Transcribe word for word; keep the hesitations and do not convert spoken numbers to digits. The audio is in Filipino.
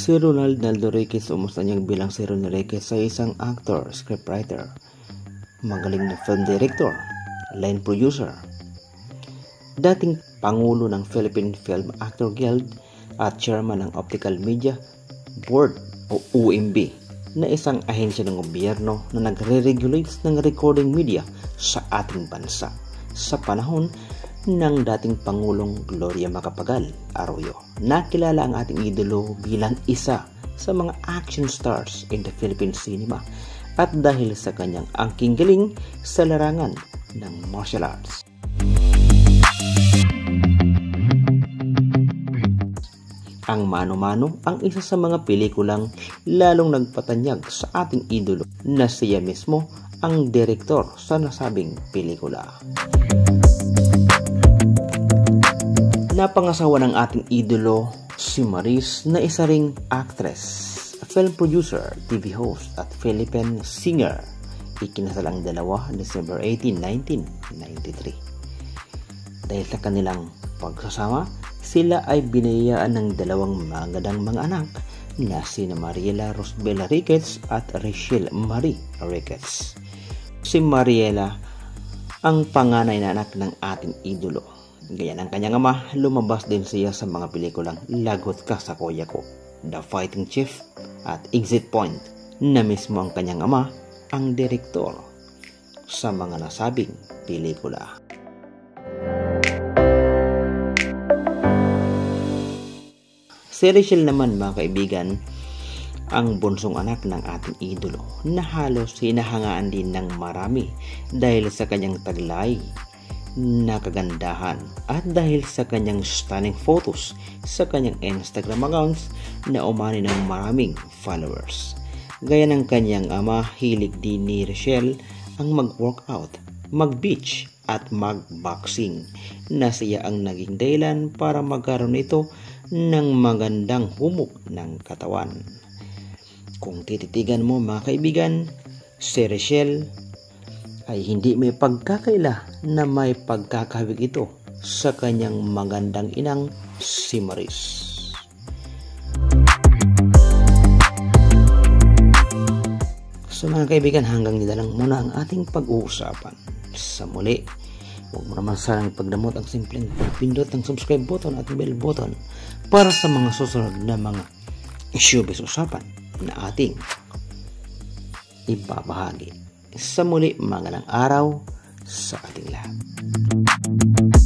Si Ronald Naldo Riquez umusta niyang bilang si Ronald Riquez ay isang actor, scriptwriter, magaling na film director, line producer, dating Pangulo ng Philippine Film Actor Guild at chairman ng Optical Media Board o O M B na isang ahensya ng gobyerno na nagre-regulate ng recording media sa ating bansa sa panahon ng dating Pangulong Gloria Macapagal Arroyo. Nakilala ang ating idolo bilang isa sa mga action stars in the Philippine cinema at dahil sa kanyang angking galing sa larangan ng martial arts. Ang Mano-Mano ang isa sa mga pelikulang lalong nagpatanyag sa ating idolo na siya mismo ang direktor sa nasabing pelikula. Napangasawa ng ating idolo si Maris na isa ring actress, film producer, T V host at Philippine singer. Ikinasal ang dalawa December eighteenth, nineteen ninety-three. Dahil sa kanilang pagsasama, sila ay binayaan ng dalawang magandang mga anak na sina Mariela Rosbella Riquez at Rachel Marie Riquez. Si Mariela ang panganay na anak ng ating idolo. Gaya ng kanyang ama, lumabas din siya sa mga pelikulang Lagot Ka sa Kuya Ko, The Fighting Chief at Exit Point na mismo ang kanyang ama ang direktor sa mga nasabing pelikula. Si Rachel naman, mga kaibigan, ang bunsong anak ng ating idolo na halos hinahangaan din ng marami dahil sa kanyang taglay na kagandahan at dahil sa kanyang stunning photos sa kanyang Instagram accounts na umani ng maraming followers. Gaya ng kanyang ama, hilig din ni Rachel ang mag-workout, mag-beach at mag-boxing na siya ang naging dahilan para magkaroon ito ng magandang humok ng katawan. Kung tititigan mo, mga kaibigan, si Rachel ay hindi may pagkakaila na may pagkakahawig ito sa kanyang magandang inang si Maris. So mga kaibigan, hanggang dito lang muna ang ating pag-uusapan. Sa muli, huwag mo naman sanang pagdamot ang simpleng pagpindot ng subscribe button at bell button para sa mga susunod na mga showbiz usapan na ating ibabahagi. Sa muli, magandang araw sa ating lahat.